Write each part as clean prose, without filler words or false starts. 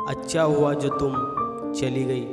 अच्छा हुआ जो तुम चली गई।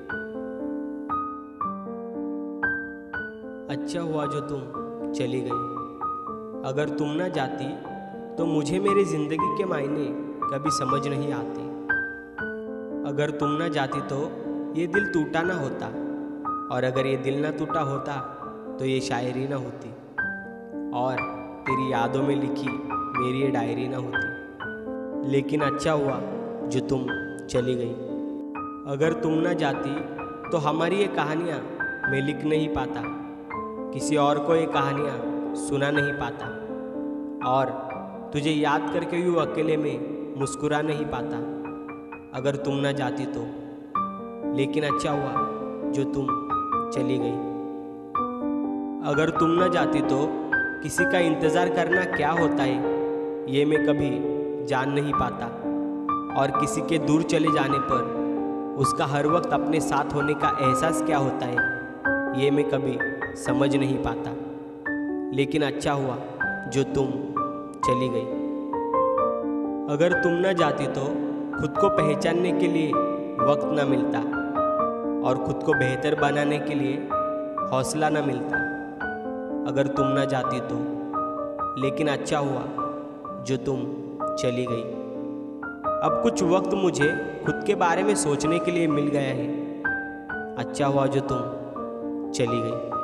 अच्छा हुआ जो तुम चली गई। अगर तुम ना जाती तो मुझे मेरी ज़िंदगी के मायने कभी समझ नहीं आते। अगर तुम ना जाती तो ये दिल टूटा ना होता, और अगर ये दिल ना टूटा होता तो ये शायरी ना होती, और तेरी यादों में लिखी मेरी ये डायरी ना होती। लेकिन अच्छा हुआ जो तुम चली गई। अगर तुम ना जाती तो हमारी ये कहानियाँ मैं लिख नहीं पाता, किसी और को ये कहानियाँ सुना नहीं पाता, और तुझे याद करके यूँ अकेले में मुस्कुरा नहीं पाता। अगर तुम ना जाती तो। लेकिन अच्छा हुआ जो तुम चली गई। अगर तुम ना जाती तो किसी का इंतज़ार करना क्या होता है ये मैं कभी जान नहीं पाता, और किसी के दूर चले जाने पर उसका हर वक्त अपने साथ होने का एहसास क्या होता है ये मैं कभी समझ नहीं पाता। लेकिन अच्छा हुआ जो तुम चली गई। अगर तुम ना जाती तो खुद को पहचानने के लिए वक्त ना मिलता, और खुद को बेहतर बनाने के लिए हौसला ना मिलता। अगर तुम ना जाती तो। लेकिन अच्छा हुआ जो तुम चली गई। अब कुछ वक्त मुझे खुद के बारे में सोचने के लिए मिल गया है। अच्छा हुआ जो तुम चली गई।